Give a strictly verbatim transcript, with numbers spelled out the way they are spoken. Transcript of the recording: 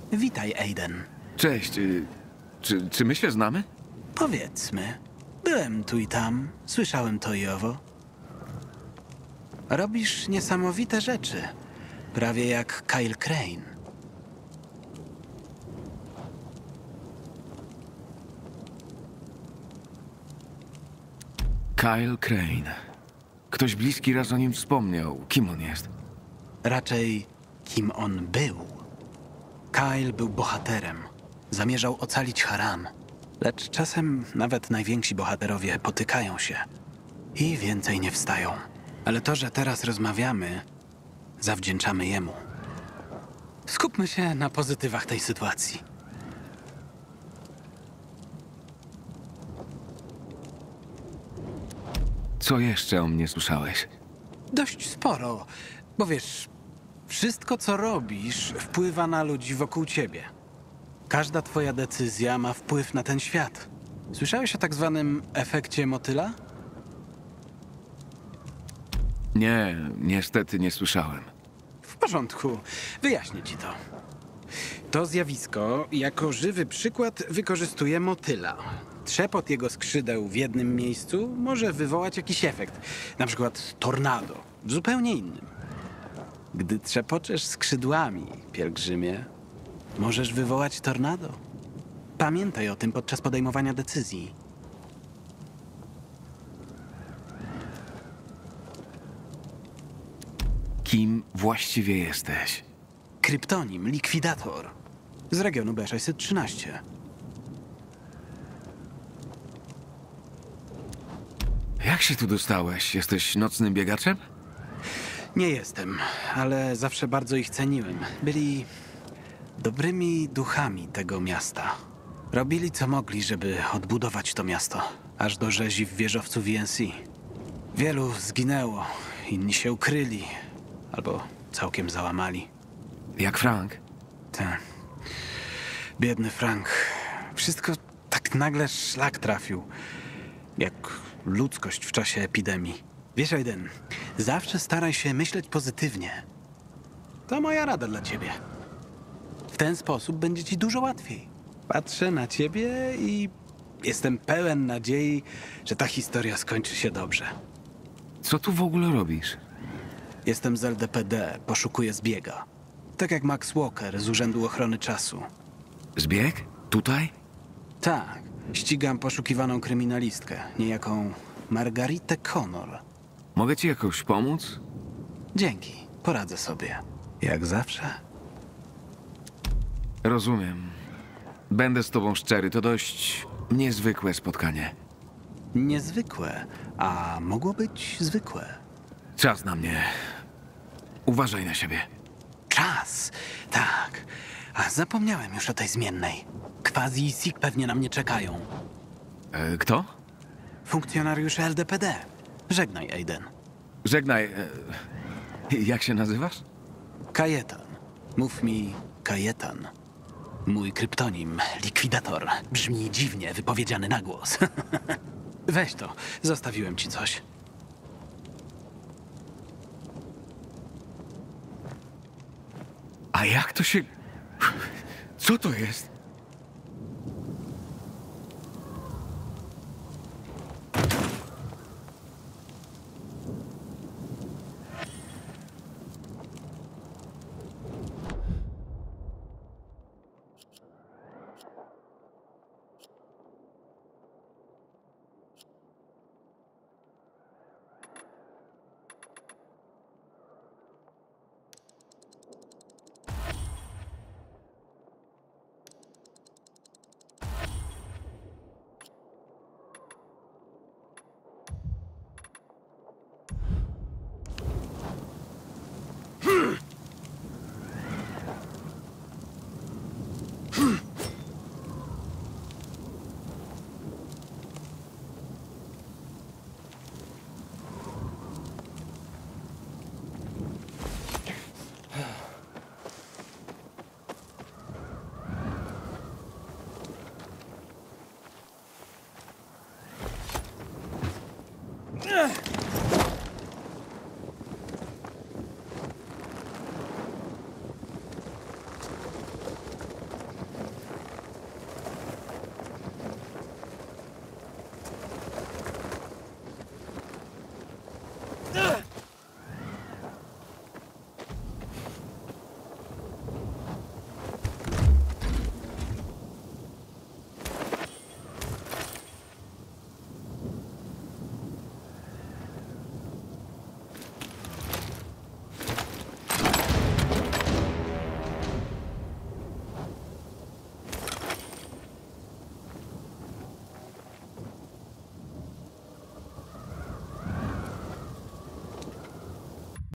Witaj, Aiden. Cześć. y, Czy, czy my się znamy? Powiedzmy, byłem tu i tam, słyszałem to i owo. Robisz niesamowite rzeczy, prawie jak Kyle Crane. Kyle Crane. Ktoś bliski raz o nim wspomniał. Kim on jest? Raczej kim on był. Kyle był bohaterem. Zamierzał ocalić Haran. Lecz czasem nawet najwięksi bohaterowie potykają się i więcej nie wstają. Ale to, że teraz rozmawiamy, zawdzięczamy jemu. Skupmy się na pozytywach tej sytuacji. Co jeszcze o mnie słyszałeś? Dość sporo, bo wiesz, wszystko co robisz wpływa na ludzi wokół ciebie. Każda twoja decyzja ma wpływ na ten świat. Słyszałeś o tak zwanym efekcie motyla? Nie, niestety nie słyszałem. W porządku, wyjaśnię ci to. To zjawisko jako żywy przykład wykorzystuje motyla. Trzepot jego skrzydeł w jednym miejscu może wywołać jakiś efekt, na przykład tornado, w zupełnie innym. Gdy trzepoczesz skrzydłami, pielgrzymie, możesz wywołać tornado. Pamiętaj o tym podczas podejmowania decyzji. Kim właściwie jesteś? Kryptonim Likwidator z regionu B sześćset trzynaście. Jak się tu dostałeś? Jesteś nocnym biegaczem? Nie jestem, ale zawsze bardzo ich ceniłem. Byli dobrymi duchami tego miasta. Robili co mogli, żeby odbudować to miasto, aż do rzezi w wieżowcu V N C. Wielu zginęło, inni się ukryli, albo całkiem załamali. Jak Frank? Tak. Biedny Frank. Wszystko tak nagle szlak trafił. Jak ludzkość w czasie epidemii. Wiesz, Aiden, zawsze staraj się myśleć pozytywnie. To moja rada dla ciebie. W ten sposób będzie ci dużo łatwiej. Patrzę na ciebie i jestem pełen nadziei, że ta historia skończy się dobrze. Co tu w ogóle robisz? Jestem z L D P D, poszukuję zbiega. Tak jak Max Walker z Urzędu Ochrony Czasu. Zbieg? Tutaj? Tak, ścigam poszukiwaną kryminalistkę, niejaką Margaritę Connor. Mogę ci jakoś pomóc? Dzięki, poradzę sobie. Jak zawsze. Rozumiem. Będę z tobą szczery, to dość niezwykłe spotkanie. Niezwykłe, a mogło być zwykłe. Czas na mnie. Uważaj na siebie. Czas, tak. A zapomniałem już o tej zmiennej. Quasi i Sik pewnie na mnie czekają. E, kto? Funkcjonariusze L D P D. Żegnaj, Aiden. Żegnaj. E, jak się nazywasz? Kajetan. Mów mi Kajetan. Mój kryptonim, Likwidator. Brzmi dziwnie wypowiedziany na głos. Weź to, zostawiłem ci coś. A jak to się... Co to jest?